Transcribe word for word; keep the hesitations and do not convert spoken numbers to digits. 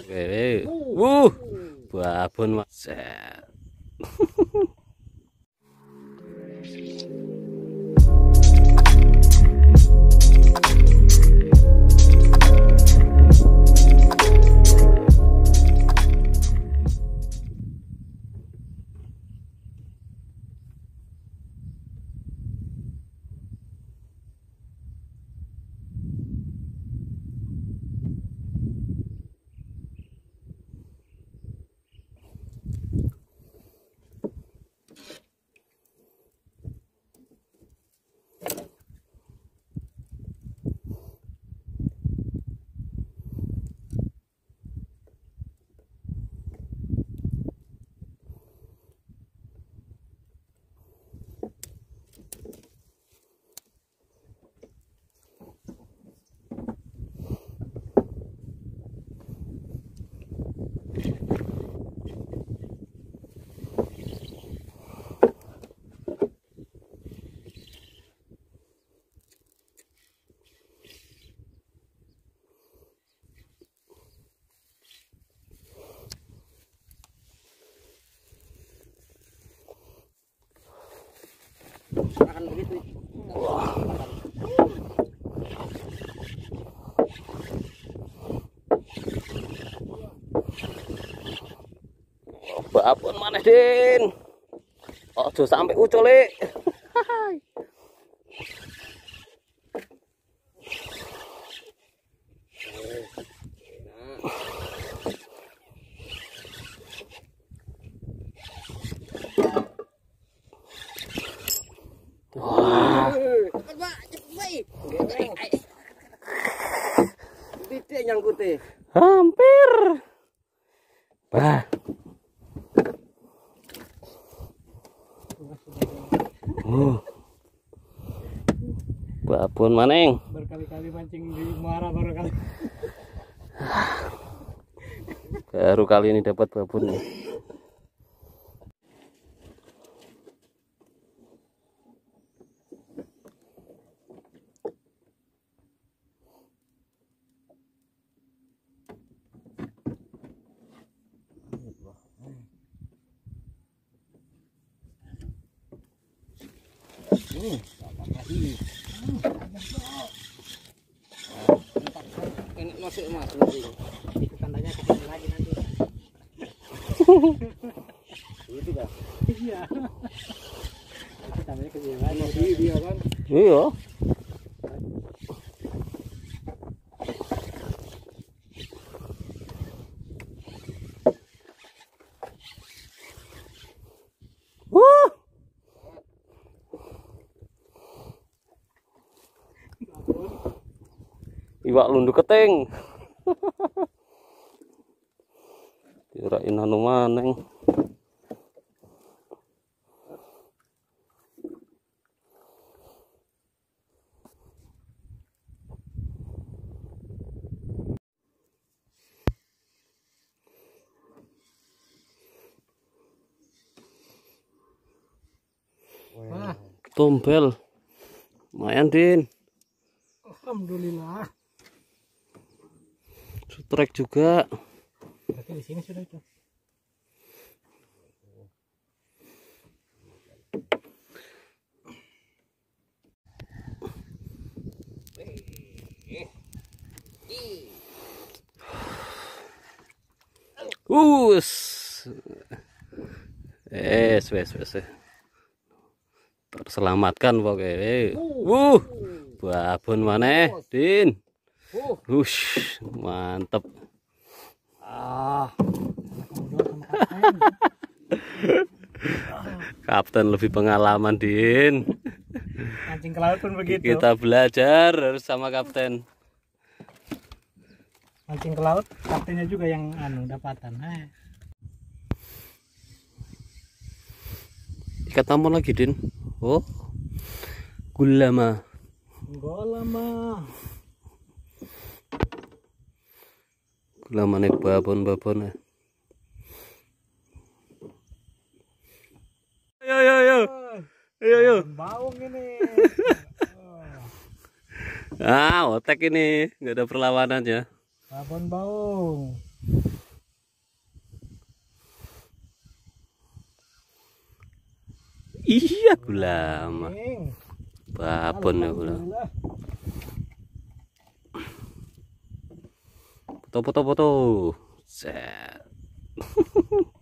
Oke. Wuh. Babon Mas. Akan begitu. Wah. Babon mana Din? Ojo sampai ucul le. Wah. Cepat, Pak. Cepat, Pak. Titik nyangkute. Hampir. Bah. Uh. Babon maneng. Berkali-kali mancing di muara baru kali. Baru kali ini dapat babon nih. Hmm, lagi. Ini masuk Mas nanti. Tandanya kesini lagi nanti. Itu Kak. Iya. Itu tandanya kesini lagi. Iya kan? Iya. Wah. Iwak lundu keting. Kirain anu maneng. Wah, Tombel. Lumayan Din. alhamdulillah. Sutrek juga. Berarti di sini sudah itu. Us. Es, wes, wes. Terselamatkan pokoknya. Wuh. Babon maneh, Din. Hush, mantep. Ah. Kapten lebih pengalaman, Din. Mancing ke laut pun begitu. Kita belajar harus sama kapten. Mancing ke laut, kaptennya juga yang anu dapatan. Eh. Ikat tampon lagi, Din. Oh. Gulama. Gulama. Gulama nih babon-babon. Ayo, ayo, ayo. Ayo, ayo. Baung ini. Ah, otek ini. Nggak ada perlawanannya. Babon baung. Iya gula mah. Babon ya gula. Foto foto foto. Set.